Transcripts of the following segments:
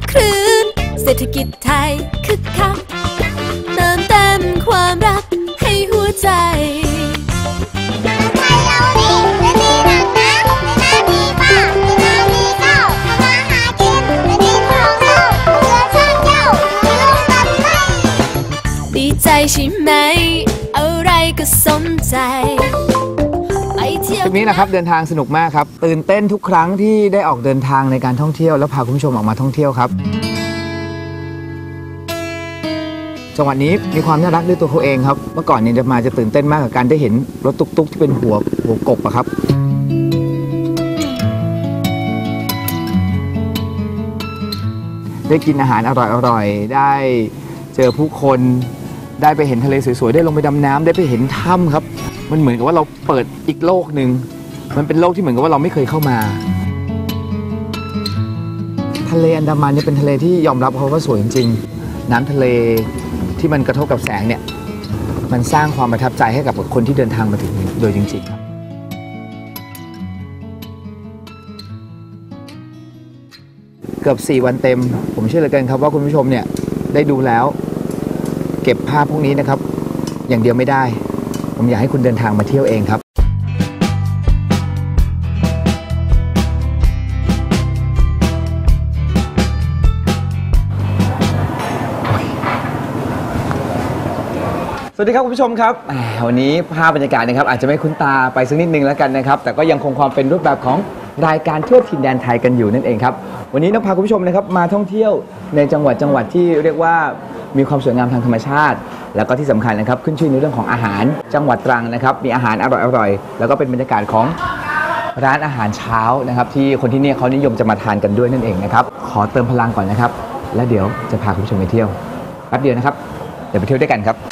คลื่นเศรษฐกิจไทยคึกคักเติมเต็มความรักให้หัวใจดีใจใช่ไหมอะไรก็สมใจทริปนี้นะครับเดินทางสนุกมากครับตื่นเต้นทุกครั้งที่ได้ออกเดินทางในการท่องเที่ยวแล้วพาคุณผู้ชมออกมาท่องเที่ยวครับจังหวัดนี้มีความน่ารักด้วยตัวเขาเองครับเมื่อก่อนเนี่ยจะตื่นเต้นมากกับการได้เห็นรถตุ๊กๆที่เป็นหัวกบอะครับได้กินอาหารอร่อยๆได้เจอผู้คนได้ไปเห็นทะเลสวยๆได้ลงไปดำน้ำได้ไปเห็นถ้ำครับมันเหมือนกับว่าเราเปิดอีกโลกหนึ่งมันเป็นโลกที่เหมือนกับว่าเราไม่เคยเข้ามาทะเลอันดามันเนี่ยเป็นทะเลที่ยอมรับเขาว่าสวยจริงๆน้ำทะเลที่มันกระทบกับแสงเนี่ยมันสร้างความประทับใจให้กับคนที่เดินทางมาถึงโดยจริงๆครับเกือบ4 วันเต็มผมเชื่อเหลือเกินครับว่าคุณผู้ชมเนี่ยได้ดูแล้วเก็บภาพพวกนี้นะครับอย่างเดียวไม่ได้ผมอยากให้คุณเดินทางมาเที่ยวเองครับสวัสดีครับคุณผู้ชมครับวันนี้ภาพบรรยากาศนะครับอาจจะไม่คุ้นตาไปสักนิดนึงแล้วกันนะครับแต่ก็ยังคงความเป็นรูปแบบของรายการเที่ยวถิ่นแดนไทยกันอยู่นั่นเองครับวันนี้นกพาคุณผู้ชมนะครับมาท่องเที่ยวในจังหวัดที่เรียกว่ามีความสวยงามทางธรรมชาติแล้วก็ที่สำคัญนะครับขึ้นชื่อในเรื่องของอาหารจังหวัดตรังนะครับมีอาหารอร่อยแล้วก็เป็นบรรยากาศของร้านอาหารเช้านะครับที่คนที่นี่เขานิยมจะมาทานกันด้วยนั่นเองนะครับขอเติมพลังก่อนนะครับแล้วเดี๋ยวจะพาคุณผู้ชมไปเที่ยวแป๊บเดียวนะครับเดี๋ยวไปเที่ยวด้วยกันครับ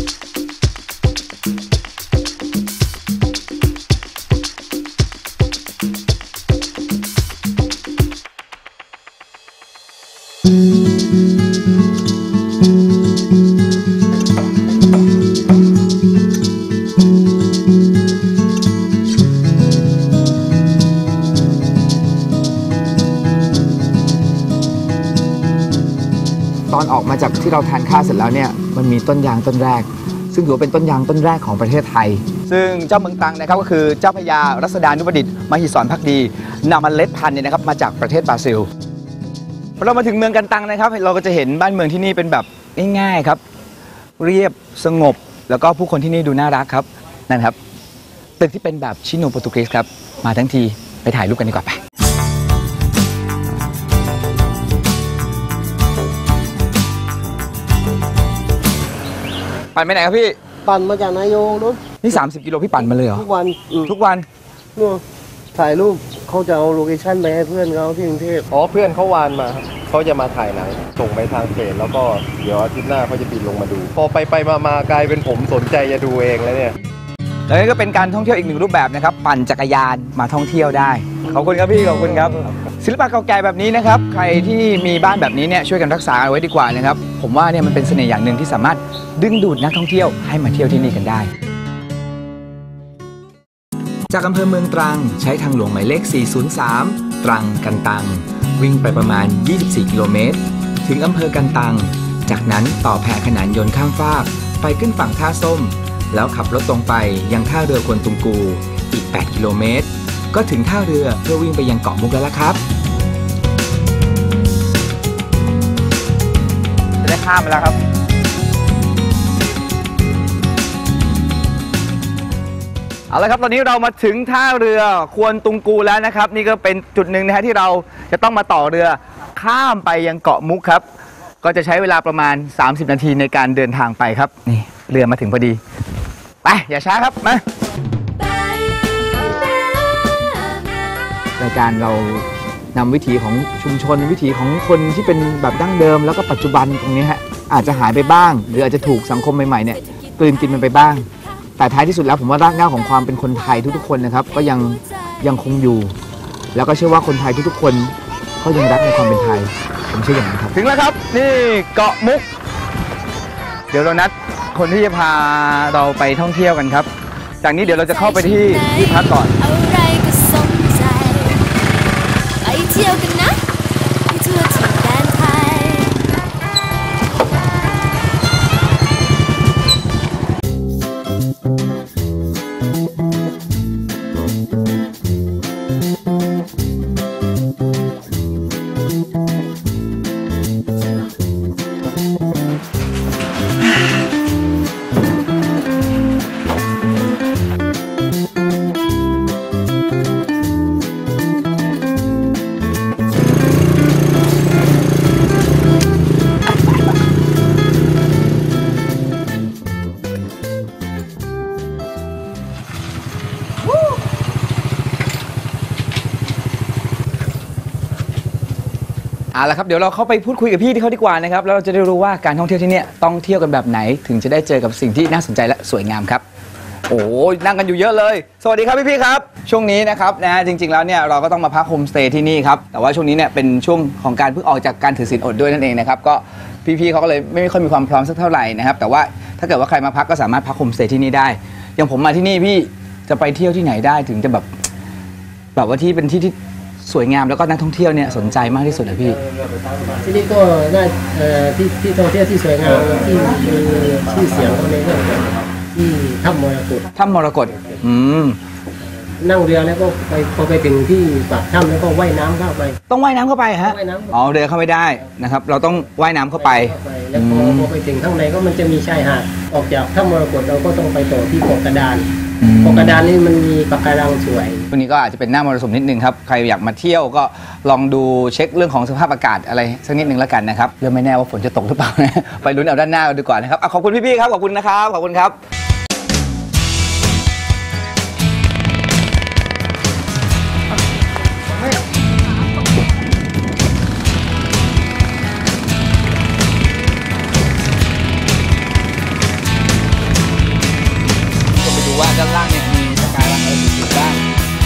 ตอนออกมาจากที่เราทานข้าวเสร็จแล้วเนี่ยมันมีต้นยางต้นแรกซึ่งถือว่าเป็นต้นยางต้นแรกของประเทศไทยซึ่งเจ้าเมืองตรังนะครับก็คือเจ้าพญารัศดานุประดิษฐ์มหิศรภักดีนำเมล็ดพันธุ์เนี่ยนะครับมาจากประเทศบราซิลพอเรามาถึงเมืองกันตังนะครับเราก็จะเห็นบ้านเมืองที่นี่เป็นแบบง่ายๆครับเรียบสงบแล้วก็ผู้คนที่นี่ดูน่ารักครับนั่นครับตึกที่เป็นแบบชิโนโปรตุเกสครับมาทั้งทีไปถ่ายรูปกันดีกว่าไปปั่นไปไหนครับพี่ปั่นมาจากนายงนู้นนี่30 กิโลพี่ปั่นมาเลยเหรอทุกวันนู่นถ่ายรูปเขาจะเอาโลเคชั่นไปให้เพื่อนเขาที่กรุงเทพเพื่อนเขาวานมาเขาจะมาถ่ายหนังส่งไปทางเพจแล้วก็เดี๋ยวอาทิตย์หน้าเขาจะบินลงมาดูพอไปมากลายเป็นผมสนใจจะดูเองแล้วเนี่ยแล้วนี่ก็เป็นการท่องเที่ยวอีกหนึ่งรูปแบบนะครับปั่นจักรยานมาท่องเที่ยวได้ขอบคุณครับพี่ขอบคุณครับศิลปะเก่าแก่แบบนี้นะครับใครที่มีบ้านแบบนี้เนี่ยช่วยกันรักษาเอาไว้ดีกว่านะครับผมว่าเนี่ยมันเป็นเสน่ห์อย่างหนึ่งที่สามารถดึงดูดนักท่องเที่ยวให้มาเที่ยวที่นี่กันได้จากอำเภอเมืองตรังใช้ทางหลวงหมายเลข403ตรังกันตังวิ่งไปประมาณ24 กิโลเมตรถึงอำเภอกันตังจากนั้นต่อแพขนานยนต์ข้ามฟากไปขึ้นฝั่งท่าส้มแล้วขับรถตรงไปยังท่าเรือควนตุงกูอีก8 กิโลเมตรก็ถึงท่าเรือเพื่อวิ่งไปยังเกาะมุกแล้วล่ะครับจะได้ข้ามไปแล้วครับเอาละครับตอนนี้เรามาถึงท่าเรือควนตุงกูแล้วนะครับนี่ก็เป็นจุดหนึ่งนะฮะที่เราจะต้องมาต่อเรือข้ามไปยังเกาะมุกครับก็จะใช้เวลาประมาณ30 นาทีในการเดินทางไปครับนี่เรือมาถึงพอดีไปอย่าช้าครับมารายการเรานำวิถีของชุมชนวิถีของคนที่เป็นแบบดั้งเดิมแล้วก็ปัจจุบันตรงนี้ฮะอาจจะหายไปบ้างหรืออาจจะถูกสังคมใหม่ๆเนี่ยกลืนกินมันไปบ้างแต่ท้ายที่สุดแล้วผมว่ารากเหง้าของความเป็นคนไทยทุกๆคนนะครับก็ยังคงอยู่แล้วก็เชื่อว่าคนไทยทุกๆคนก็ยังรักในความเป็นไทยผมเชื่ออย่างนั้นครับถึงแล้วครับนี่เกาะมุกเดี๋ยวเรานัดคนที่จะพาเราไปท่องเที่ยวกันครับจากนี้เดี๋ยวเราจะเข้าไปที่พักก่อนไปเที่ยวกันนะไปทั่วถิ่นแดนไทเอาละครับเดี๋ยวเราเข้าไปพูดคุยกับพี่ที่เขาดีกว่านะครับแล้วเราจะได้รู้ว่าการท่องเที่ยวที่เนี่ยต้องเที่ยวกันแบบไหนถึงจะได้เจอกับสิ่งที่น่าสนใจและสวยงามครับโอ้นั่งกันอยู่เยอะเลยสวัสดีครับพี่ๆครับช่วงนี้นะครับนะจริงๆแล้วเนี่ยเราก็ต้องมาพักโฮมสเตย์ที่นี่ครับแต่ว่าช่วงนี้เนี่ยเป็นช่วงของการเพิ่งออกจากการถือศีลอดด้วยนั่นเองนะครับก็พี่ๆเขาก็เลยไม่ค่อยมีความพร้อมสักเท่าไหร่นะครับแต่ว่าถ้าเกิดว่าใครมาพักก็สามารถพักโฮมสเตย์ที่นี่ได้อย่างผมมาที่นี่พี่จะไปเที่ยวที่ไหนได้ถึงจะแบบว่าที่เป็นที่ที่สวยงามแล้วก็นักท่องเที่ยวเนี่ยสนใจมากที่สุดนะพี่ที่นี่ก็น่าที่ท่องเที่ยวที่สวยงามที่มีชื่อเสียงในเรื่องที่ถ้ำมรกตถ้ำมรกตนั่งเรือแล้วก็ไปพอไปถึงที่ปากถ้ำแล้วก็ว่ายน้ำเข้าไปต้องว่ายน้ำเข้าไปฮะอ๋อเรือเข้าไม่ได้นะครับเราต้องว่ายน้ำเข้าไปแล้วพอไปถึงข้างในก็มันจะมีชายหาดออกจากถ้ำมรกตเราก็ต้องไปต่อที่เกาะกระดานเกาะกระดานนี่มันมีปะการังสวยวันนี้ก็อาจจะเป็นหน้ามรสุมนิดนึงครับใครอยากมาเที่ยวก็ลองดูเช็คเรื่องของสภาพอากาศอะไรสักนิดนึงแล้วกันนะครับเรื่องไม่แน่ว่าฝนจะตกหรือเปล่านะไปลุ้นเอาด้านหน้าดีกว่านะครับขอบคุณพี่ๆครับขอบคุณนะครับขอบคุณครับว่าด้านล่างเนี่ยมีปะการังอะไรอยู่บ้าง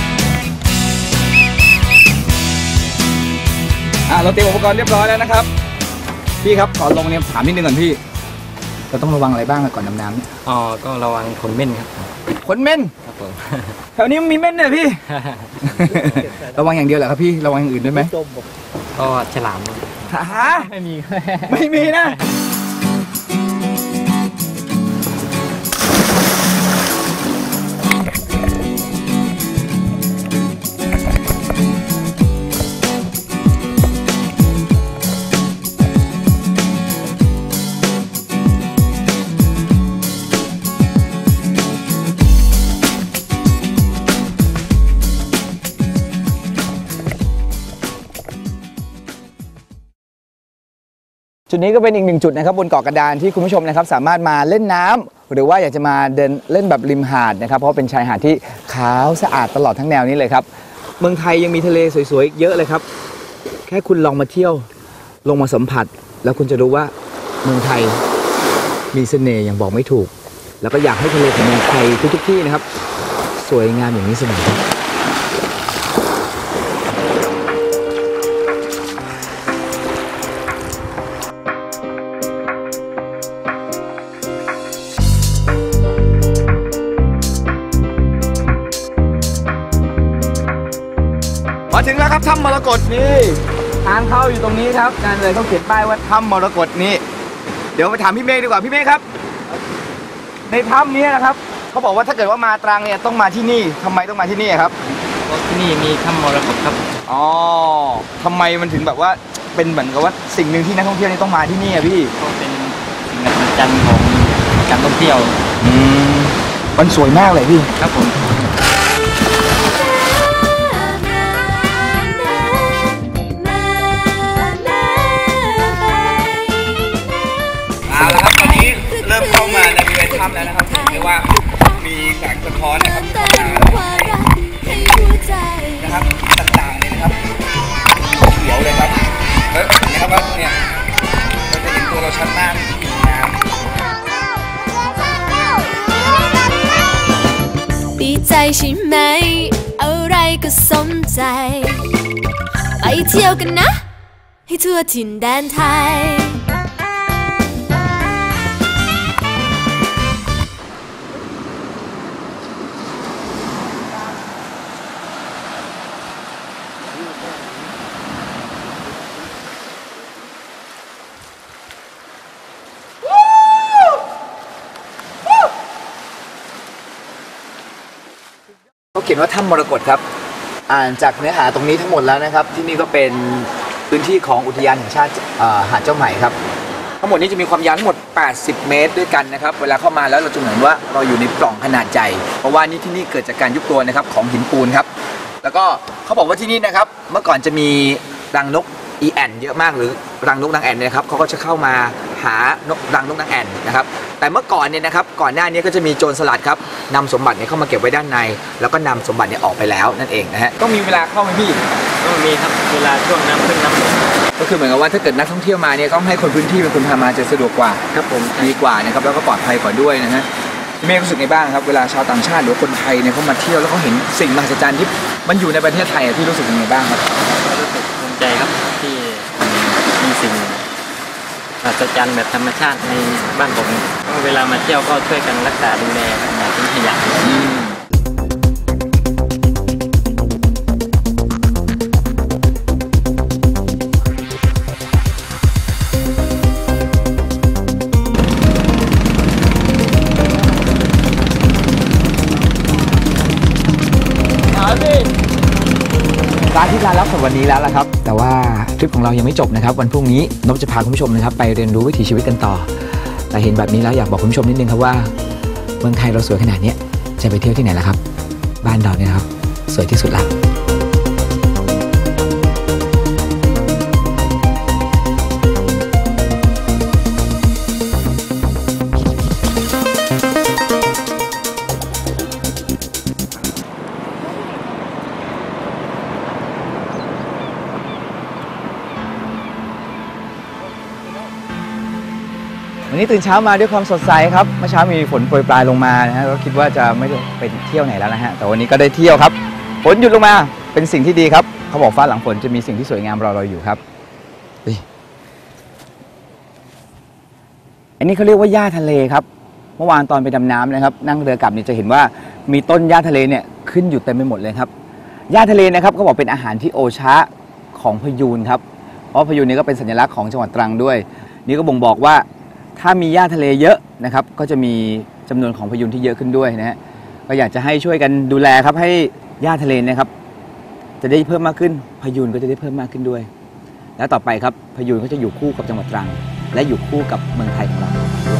เราเตรียมอุปกรณ์เรียบร้อยแล้วนะครับพี่ครับขอลงเนี่ยถามนิดนึงก่อนพี่เราต้องระวังอะไรบ้างก่อนดำน้ำเนี่ยก็ระวังขนเม่นครับขนเม่นครับผมแถวนี้มีเม่นเนี่ยพี่ ระวังอย่างเดียวเหรอครับพี่ระวังอย่างอื่นด้วยไหมก็ฉลามไม่มีนะจุดนี้ก็เป็นอีกหนึ่งจุดนะครับบนเกาะกระดานที่คุณผู้ชมนะครับสามารถมาเล่นน้ำหรือว่าอยากจะมาเดินเล่นแบบริมหาดนะครับเพราะเป็นชายหาดที่ขาวสะอาดตลอดทั้งแนวนี้เลยครับเมืองไทยยังมีทะเลสวยๆเยอะเลยครับแค่คุณลองมาเที่ยวลงมาสัมผัสแล้วคุณจะรู้ว่าเมืองไทยมีเสน่ห์อย่างบอกไม่ถูกแล้วก็อยากให้ทะเลของเมืองไทยทุกๆที่นะครับสวยงามอย่างนี้เสมอมาถึงแล้วครับถ้ำมรกตนี่ทางเข้าอยู่ตรงนี้ครับงานเลยเขาเขียนป้ายว่าถ้ำมรกตนี่เดี๋ยวไปถามพี่เมฆดีกว่าพี่เมฆครับในถ้ำนี้นะครับเขาบอกว่าถ้าเกิดว่ามาตรังเนี่ยต้องมาที่นี่ทำไมต้องมาที่นี่ครับเพราะที่นี่มีถ้ำมรกตครับอ๋อทำไมมันถึงแบบว่าเป็นเหมือนกับว่าสิ่งหนึ่งที่นักท่องเที่ยวนี่ต้องมาที่นี่อะพี่ก็เป็นสิ่งมหัศจรรย์ของการท่องเที่ยวมันสวยมากเลยพี่ครับผมเอาละครับตอนนี้เริ่มเข้ามาในบริเวณถ้ำแล้วนะครับเรียกว่ามีแสงสะท้อนนะครับนะครับต่างๆนี่นะครับเขียวเลยครับแล้วเห็นไหมครับว่าเนี่ยเราจะเห็นตัวเราชัดมากดีใจใช่ไหมอะไรก็สมใจไปเที่ยวกันนะให้ทั่วถิ่นแดนไทยเขาเขียนว่าถ้ำมรกตครับอ่านจากเนื้อหาตรงนี้ทั้งหมดแล้วนะครับที่นี่ก็เป็นพื้นที่ของอุทยานแห่งชาติหาดเจ้าใหม่ครับทั้งหมดนี้จะมีความยาวทั้งหมด80 เมตรด้วยกันนะครับเวลาเข้ามาแล้วเราจะเหมือนว่าเราอยู่ในปล่องขนาดใหญ่เพราะว่านี่ที่นี่เกิดจากการยุบตัวนะครับของหินปูนครับแล้วก็เขาบอกว่าที่นี่นะครับเมื่อก่อนจะมีรังนกอีแอนเยอะมากหรือรังนกนางแอ่นเนี่ยครับเขาก็จะเข้ามาหานกรังนกนางแอ่นนะครับแต่เมื่อก่อนเนี่ยนะครับก่อนหน้านี้ก็จะมีโจรสลัดครับนำสมบัติเนี่ยเข้ามาเก็บไว้ด้านในแล้วก็นำสมบัติเนี่ยออกไปแล้วนั่นเองนะฮะต้องมีเวลาเข้าไหมพี่ต้องมีครับเวลาช่วงน้ำขึ้นน้ำลงก็คือเหมือนกับว่าถ้าเกิดนักท่องเที่ยวมาเนี่ยก็ให้คนพื้นที่เป็นคนพามาจะสะดวกกว่าครับผมดีกว่านะครับแล้วก็ปลอดภัยกว่าด้วยนะฮะพี่เมฆรู้สึกไงบ้างครับเวลาชาวต่างชาติหรือคนไทยเนี่ยเขามาเที่ยวแล้วเขาเห็นสิ่งมหัศจรรย์ที่มันอยู่ในประเทศไทยพี่รู้สึกยังไงบ้างครับรู้สึกภูมิใจครับที่มีสิ่งมหัศจรรย์แบบธรรมชาติในบ้านผมเวลามาเที่ยวก็ช่วยกันรักษาดูแลอย่าทิ้งขยะร้านที่ร้านรับสำหรับวันนี้แล้วละครับแต่ว่าทริปของเรายังไม่จบนะครับวันพรุ่งนี้นพจะพาคุณผู้ชมนะครับไปเรียนรู้วิถีชีวิตกันต่อแต่เห็นแบบนี้แล้วอยากบอกคุณผู้ชมนิดนึงครับว่าเมืองไทยเราสวยขนาดนี้จะไปเที่ยวที่ไหนล่ะครับบ้านเราเนี่ยครับสวยที่สุดละวันนี้ตื่นเช้ามาด้วยความสดใสครับเมื่อเช้ามีฝนโปรยปลายลงมานะฮะก็คิดว่าจะไม่ได้ไปเที่ยวไหนแล้วนะฮะแต่วันนี้ก็ได้เที่ยวครับฝนหยุดลงมาเป็นสิ่งที่ดีครับเขาบอกฟ้าหลังฝนจะมีสิ่งที่สวยงามรอเราอยู่ครับอันนี้เขาเรียกว่าหญ้าทะเลครับเมื่อวานตอนไปดำน้ำนะครับนั่งเรือกลับเนี่ยจะเห็นว่ามีต้นหญ้าทะเลเนี่ยขึ้นอยู่เต็มไปหมดเลยครับหญ้าทะเลนะครับเขาบอกเป็นอาหารที่โอชะของพยูนครับเพราะพยูนนี่ก็เป็นสัญลักษณ์ของจังหวัดตรังด้วยนี่ก็บ่งบอกว่าถ้ามีหญ้าทะเลเยอะนะครับก็จะมีจำนวนของพยูนที่เยอะขึ้นด้วยนะฮะก็อยากจะให้ช่วยกันดูแลครับให้หญ้าทะเลนะครับจะได้เพิ่มมากขึ้นพยูนก็จะได้เพิ่มมากขึ้นด้วยแล้วต่อไปครับพยูนก็จะอยู่คู่กับจังหวัดตรังและอยู่คู่กับเมืองไทยของเราด้วย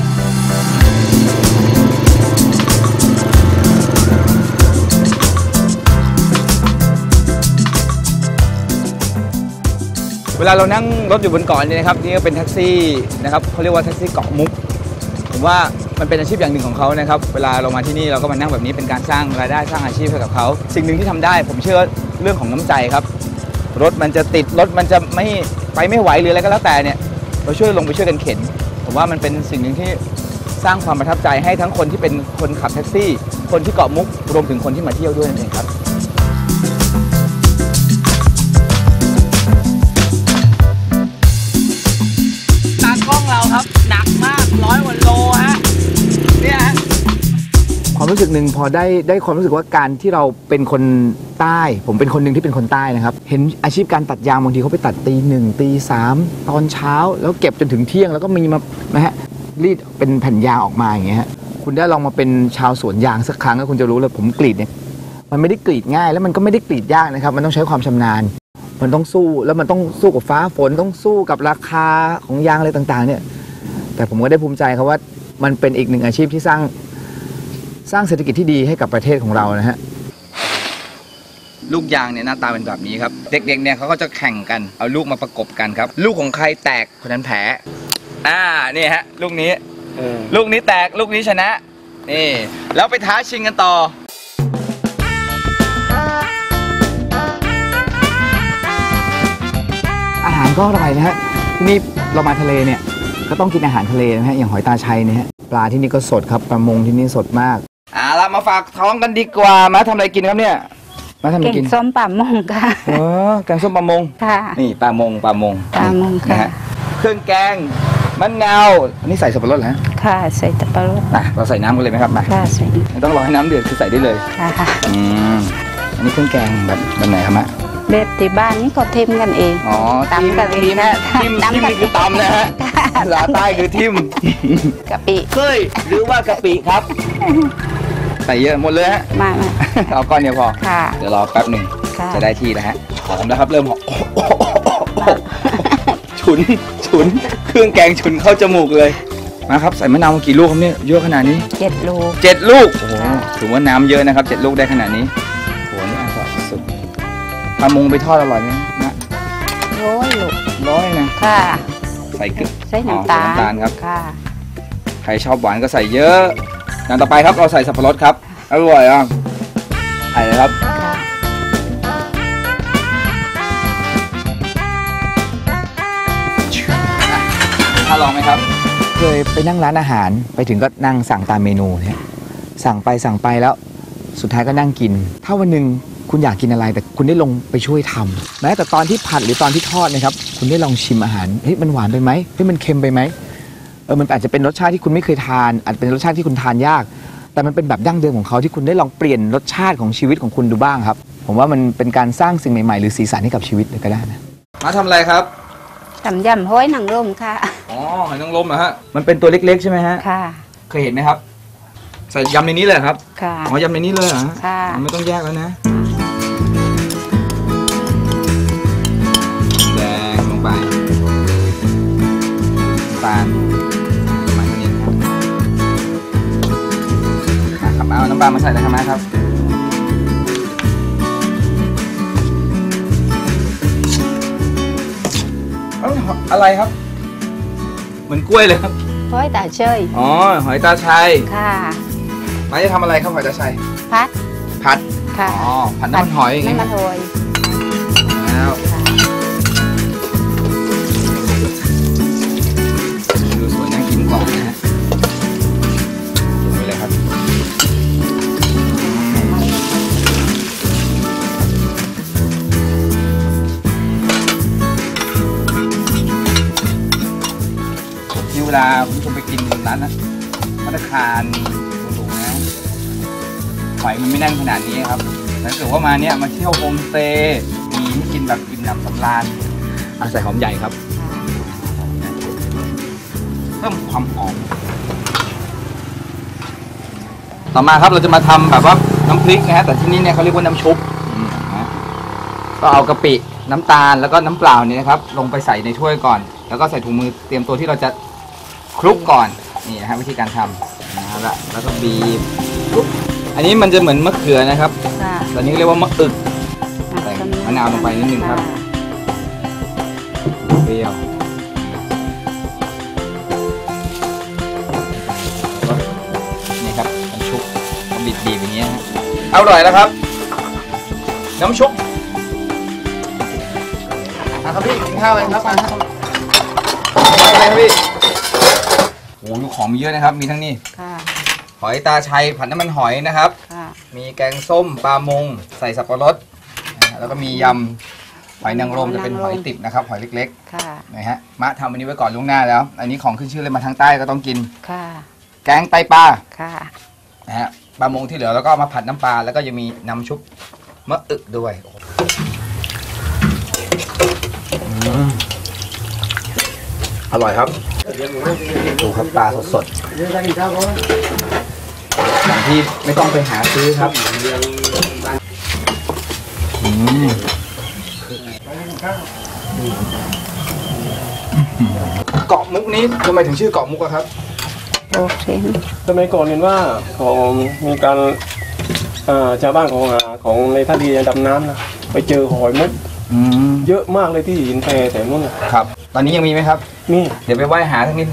เวลาเรานั่งรถอยู่บนเกาะนี่นะครับนี่ก็เป็นแท็กซี่นะครับเขาเรียกว่าแท็กซี่เกาะมุกผมว่ามันเป็นอาชีพอย่างหนึ่งของเขานะครับเวลาเรามาที่นี่เราก็มานั่งแบบนี้เป็นการสร้างรายได้สร้างอาชีพให้กับเขาสิ่งหนึ่งที่ทำได้ผมเชื่อเรื่องของน้ำใจครับรถมันจะติดรถมันจะไม่ไหวหรืออะไรก็แล้วแต่เนี่ยเราช่วยลงไปช่วยกันเข็นผมว่ามันเป็นสิ่งหนึ่งที่สร้างความประทับใจให้ทั้งคนที่เป็นคนขับแท็กซี่คนที่เกาะมุกรวมถึงคนที่มาเที่ยวด้วยนั่นเองครับกล้องเราครับหนักมาก100 กว่าโลฮะเนี่ยความรู้สึกหนึ่งพอได้ความรู้สึกว่าการที่เราเป็นคนใต้ผมเป็นคนหนึ่งที่เป็นคนใต้นะครับเห็นอาชีพการตัดยางบางทีเขาไปตัดตี 1 ตี 3ตอนเช้าแล้วเก็บจนถึงเที่ยงแล้วก็มีมานะฮะรีดเป็นแผ่นยางออกมาอย่างเงี้ยฮะคุณได้ลองมาเป็นชาวสวนยางสักครั้งแล้วคุณจะรู้เลยผมกรีดเนี่ยมันไม่ได้กรีดง่ายแล้วมันก็ไม่ได้กรีดยากนะครับมันต้องใช้ความชำนาญมันต้องสู้แล้วมันต้องสู้กับฟ้าฝนต้องสู้กับราคาของยางอะไรต่างๆเนี่ยแต่ผมก็ได้ภูมิใจครับว่ามันเป็นอีกหนึ่งอาชีพที่สร้างเศรษฐกิจที่ดีให้กับประเทศของเรานะฮะลูกยางเนี่ยหน้าตาเป็นแบบนี้ครับเด็กๆเนี่ยเขาก็จะแข่งกันเอาลูกมาประกบกันครับลูกของใครแตกคนนั้นแพ้นี่ฮะลูกนี้แตกลูกนี้ชนะนี่แล้วไปท้าชิงกันต่ออาหารก็อร่อยนะฮะที่นี่เรามาทะเลเนี่ยก็ต้องกินอาหารทะเลนะฮะอย่างหอยตาชัยเนี่ยฮะปลาที่นี่ก็สดครับประมงที่นี่สดมากเรามาฝากท้องกันดีกว่ามาทำอะไรกินครับเนี่ยมาทำอะไรกินแกงส้มปลามงค่ะแกงส้มปลามงค่ะนี่ปลามงค่ะเครื่องแกงมะนาวอันนี้ใส่สับปะรดเหรอค่ะใส่สับปะรดเราใส่น้ำกันเลยไหมครับมาค่ะใส่ไม่ต้องรอให้น้ำเดือดคือใส่ได้เลยค่ะอันนี้เครื่องแกงแบบไหนครับะแบบที่บ้านนี่ก็ทิมกันเองตำกันเองนะทิมนี่คือตำนะฮะภาษาใต้คือทิมกะปิเคยหรือว่ากะปิครับใส่เยอะหมดเลยฮะมาเอาก้อนเดียวพอเดี๋ยวรอแป๊บหนึ่งจะได้ที่แล้วฮะหอมแล้วครับเริ่มหอมฉุนเครื่องแกงฉุนเข้าจมูกเลยมาครับใส่มะนาวกี่ลูกครับเนี่ยเยอะขนาดนี้ 7 ลูก 7 ลูกโอ้โหถือว่าน้ำเยอะนะครับ7 ลูกได้ขนาดนี้โหนี่อร่อยสุดปลามงไปทอดอร่อยไหมนะ 100 ลูก 100นะค่ะใส่ใส่น้ำตาลครับค่ะใครชอบหวานก็ใส่เยอะอย่างต่อไปครับเราใส่สับปะรดครับอร่อยใส่เลยครับลองไหมครับเคยไปนั่งร้านอาหารไปถึงก็นั่งสั่งตามเมนูเนี่ยสั่งไปแล้วสุดท้ายก็นั่งกินถ้าวันหนึ่งคุณอยากกินอะไรแต่คุณได้ลงไปช่วยทำแม้แต่ตอนที่ผัดหรือตอนที่ทอดนะครับคุณได้ลองชิมอาหารเฮ้ยมันหวานไปไหมเฮ้ยมันเค็มไปไหมมันอาจจะเป็นรสชาติที่คุณไม่เคยทานอาจจะเป็นรสชาติที่คุณทานยากแต่มันเป็นแบบดั้งเดิมของเขาที่คุณได้ลองเปลี่ยนรสชาติของชีวิตของคุณดูบ้างครับผมว่ามันเป็นการสร้างสิ่งใหม่ๆหรือสีสันให้กับชีวิตเลยก็ได้นะมาทำอะไรครับตำยำห้อยนางรมค่ะอ๋อหอยนางรมเหรอฮะมันเป็นตัวเล็กๆใช่ไหมฮะค่ะเคยเห็นไหมครับใส่ยำในนี้เลยครับค่ะอ๋อยำในนี้เลยเหรอค่ะไม่ต้องแยกแล้วนะแดงลงไปตาลประมาณนี้ครับเอาน้ำปลามาใส่เลยครับอะไรครับเหมือนกล้วยเลยครับห้อยตาเชยอ๋อหอยตาชัยค่ะมาจะทำอะไรครับหอยตาชัยผัดค่ะอ๋อผัดน้ำมันหอยน้ำมันหอยแล้วดูสวยน่ากินกว่านะฮะดูเลยครับเวลาคุณผู้ชมไปกินร้านนะภัตตาคารถูกๆนะหอยมันไม่แน่นขนาดนี้ครับแต่ถ้าเกิดว่ามาเนี่ยมาเที่ยวโฮมสเตย์มีให้กินแบบอิ่มหนำสำราญใส่หอมใหญ่ครับเพิ่มความหอมต่อมาครับเราจะมาทำแบบว่าน้ำพริกนะฮะแต่ที่นี่เนี่ยเขาเรียกว่าน้ำชุบก็เอากะปิน้ำตาลแล้วก็น้ำเปล่าเนี่ยนะครับลงไปใส่ในถ้วยก่อนแล้วก็ใส่ถุงมือเตรียมตัวที่เราจะคลุกก่อนนี่นะฮะวิธีการทำนะครับแล้วก็บีบอันนี้มันจะเหมือนมะเขือนะครับตอนนี้เรียกว่ามะอึกใส่มะนาวลงไปนิดนึงครับเปรี้ยวนี่ครับน้ำชุบบีบอย่างเงี้ยอร่อยแล้วครับน้ำชุบครับพี่กินข้าวกันครับมาครับอะไรครับพี่โอ้โหของมีเยอะนะครับมีทั้งนี้หอยตาชัยผัดน้ำมันหอยนะครับมีแกงส้มปลามงใส่สับปะรดแล้วก็มียำหอยนางรมจะเป็นหอยติบนะครับหอยเล็กๆนะฮะมะทำอันนี้ไว้ก่อนล่วงหน้าแล้วอันนี้ของขึ้นชื่อเลยมาทางใต้ก็ต้องกินแกงไตปลานะฮะปลามงที่เหลือแล้วก็มาผัดน้ำปลาแล้วก็ยังมีน้ำชุบมะอึกด้วยอร่อยครับดูครับปลาสดๆอย่างที่ไม่ต้องไปหาซื้อครับเกาะมุกนี้ทำไมถึงชื่อเกาะมุกครับโอเคสมัยก่อนเห็นว่าของมีการชาวบ้านของในท่าดีดำน้ำนะไปเจอหอยมุกเยอะมากเลยที่หินแพแถวนู้นครับตอนนี้ยังมีไหมครับมีเดี๋ยวไปว่ายหาทั้งนิด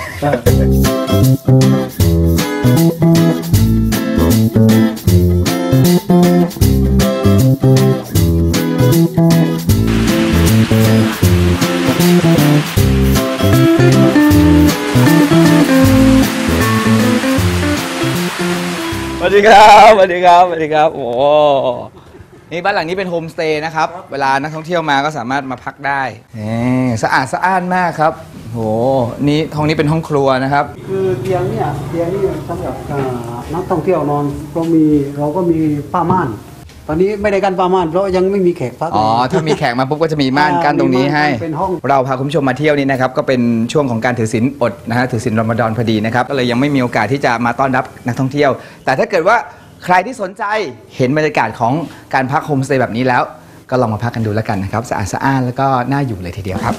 สวัสดีครับสวัสดีครับสวัสดีครับโอ้นี่บ้านหลังนี้เป็นโฮมสเตย์นะครับเวลานักท่องเที่ยวมาก็สามารถมาพักได้สะอาดสะอ้านมากครับโหนี่ห้องนี้เป็นห้องครัวนะครับคือเตียงนี่สำหรับนักท่องเที่ยวนอนเราก็มีผ้าม่านตอนนี้ไม่ได้กันผ้าม่านเพราะยังไม่มีแขกพักอ๋อถ้ามีแขกมาปุ๊บก็จะมีม่านกั้นตรงนี้ให้เราพาคุณผู้ชมมาเที่ยวนี่นะครับก็เป็นช่วงของการถือศีลอดนะฮะถือศีลรอมฎอนพอดีนะครับก็เลยยังไม่มีโอกาสที่จะมาต้อนรับนักท่องเที่ยวแต่ถ้าเกิดว่าใครที่สนใจเห็นบรรยากาศของการพักโฮมสเตย์แบบนี้แล้วก็ลองมาพักกันดูแล้วกันนะครับสะอาดสะอ้านแล้วก็น่าอยู่เลยทีเดียวครับ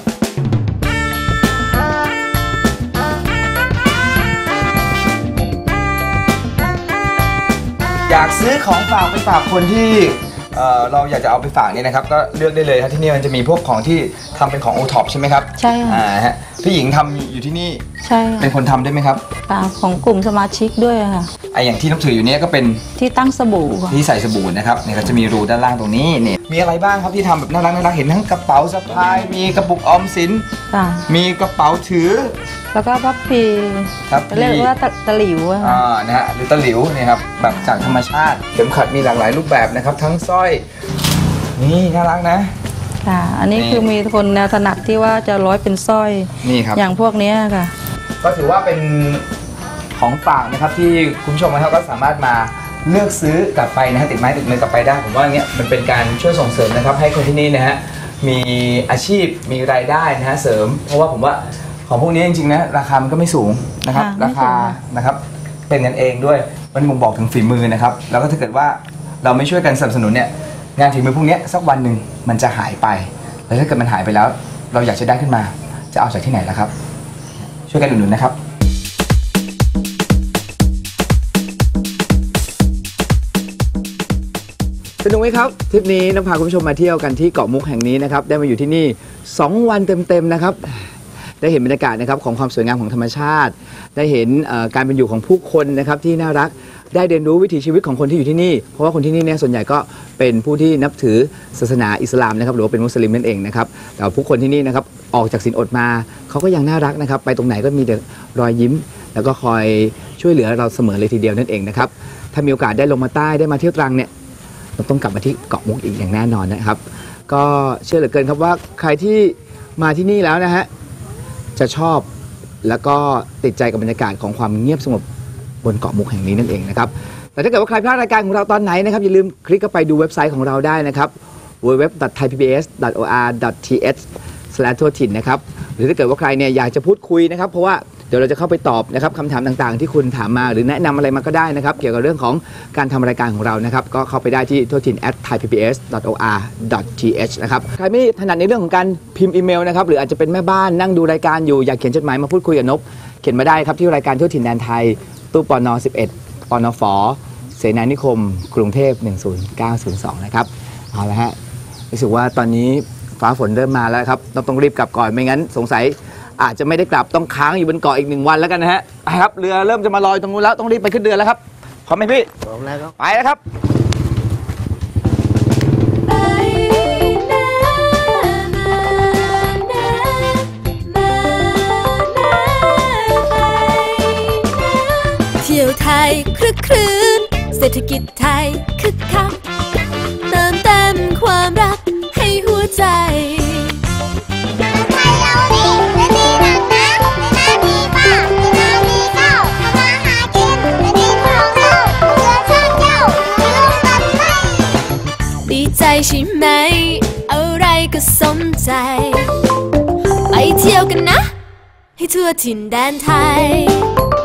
อยากซื้อของฝากไปฝากคนที่เราอยากจะเอาไปฝากนี่นะครับก็เลือกได้เลยครับที่นี่มันจะมีพวกของที่ทำเป็นของโอท็อปใช่ไหมครับใช่ค่ะพี่หญิงทำอยู่ที่นี่ใช่เป็นคนทำได้ไหมครับของกลุ่มสมาชิกด้วยค่ะไออย่างที่นับถืออยู่เนี้ยก็เป็นที่ตั้งสบู่ค่ะที่ใส่สบู่นะครับเนี่ยก็จะมีรูด้านล่างตรงนี้นี่มีอะไรบ้างครับที่ทำแบบน่ารักเห็นทั้งกระเป๋าสะพายมีกระปุกออมสินค่ะมีกระเป๋าถือแล้วก็พับพีครับเรียกว่าตะหลิวอะค่ะนะฮะหรือตะหลิวเนี่ยครับแบบจากธรรมชาติเข็มขัดมีหลากหลายรูปแบบนะครับทั้งสร้อยนี่น่ารักนะค่ะ อันนี้นี่คือมีคนแนวถนัดที่ว่าจะร้อยเป็นสร้อยนี่ครับอย่างพวกเนี้ยค่ะก็ถือว่าเป็นของฝากนะครับที่คุณผู้ชมนะครับก็สามารถมาเลือกซื้อกลับไปนะฮะติดไม้ติดมือกลับไปได้ผมว่าอย่างเงี้ยมันเป็นการช่วยส่งเสริมนะครับให้คนที่นี่นะฮะมีอาชีพมีรายได้นะฮะเสริม เพราะว่าผมว่าของพวกนี้จริงๆนะราคามันก็ไม่สูงนะครับค่ะราคานะครับเป็นกันเองด้วยมันบ่งบอกถึงฝีมือนะครับแล้วก็ถ้าเกิดว่าเราไม่ช่วยกันสนับสนุนเนี่ยงานฝีมือพวกนี้สักวันหนึ่งมันจะหายไปแล้วถ้าเกิดมันหายไปแล้ว เราอยากจะได้ขึ้นมาจะเอาจากที่ไหนล่ะครับช่วยกันอุดหนุนนะครับสนุกไหมครับทริปนี้น้ำพาคุณผู้ชมมาเที่ยวกันที่เกาะมุกแห่งนี้นะครับได้มาอยู่ที่นี่2 วันเต็มๆนะครับได้เห็นบรรยากาศนะครับของความสวยงามของธรรมชาติได้เห็นการเป็นอยู่ของผู้คนนะครับที่น่ารักได้เรียนรู้วิถีชีวิตของคนที่อยู่ที่นี่เพราะว่าคนที่นี่เนี่ยส่วนใหญ่ก็เป็นผู้ที่นับถือศาสนาอิสลามนะครับหรือว่าเป็นมุสลิมนั่นเองนะครับแต่ผู้คนที่นี่นะครับออกจากศีลอดมาเขาก็ยังน่ารักนะครับไปตรงไหนก็มีแต่รอยยิ้มแล้วก็คอยช่วยเหลือเราเสมอเลยทีเดียวนั่นเองนะครับถ้ามีโอกาสได้ลงมาใต้ได้มาเที่ยวตรังเนี่ยเราต้องกลับมาที่เกาะมุกอีกอย่างแน่นอนนะครับก็เชื่อเหลือเกินครับว่าใครที่มาที่นี่แล้วนะฮะจะชอบแล้วก็ติดใจกับบรรยากาศของความเงียบสงบบนเกาะมุกแห่งนี้นั่นเองนะครับแต่ถ้าเกิดว่าใครพลาดรายการของเราตอนไหนนะครับอย่าลืมคลิกเข้าไปดูเว็บไซต์ของเราได้นะครับ www.thaipbs.or.th/ทั่วถิ่นนะครับหรือถ้าเกิดว่าใครเนี่ยอยากจะพูดคุยนะครับเพราะว่าเดี๋ยวเราจะเข้าไปตอบนะครับคำถามต่างๆที่คุณถามมาหรือแนะนำอะไรมาก็ได้นะครับเกี่ยวกับเรื่องของการทำรายการของเรานะครับก็เข้าไปได้ที่ทั่วถิ่น @thaipbs.or.th นะครับใครไม่ถนัดในเรื่องของการพิมพ์อีเมลนะครับหรืออาจจะเป็นแม่บ้านนั่งดูรายการอยู่อยากเขียนจดหมายมาพูดคุยกับนพเขียนมาได้ครับที่รายการทั่วถิ่นแดนไทยตู้ปน11ปนฝเสนานิคมกรุงเทพ10902นะครับเอาละฮะรู้สึกว่าตอนนี้ฟ้าฝนเริ่มมาแล้วครับต้องรีบกลับก่อนไม่งั้นสงสัยอาจจะไม่ได้กลับต้องค้างอยู่บนเกาะอีก1 วันแล้วกันนะฮะไปครับเรือเริ่มจะมาลอยตรงนู้นแล้วต้องรีบไปขึ้นเรือแล้วครับพร้อมไหมพี่พร้อมแล้วครับไปแล้วครับเที่ยวไทยคลึกครื้นเศรษฐกิจไทยคึกคักเติมเต็มความรักให้หัวใจดีใจใช่ไหมอะไรก็สมใจไปเที่ยวกันนะให้ทั่วถิ่นแดนไทย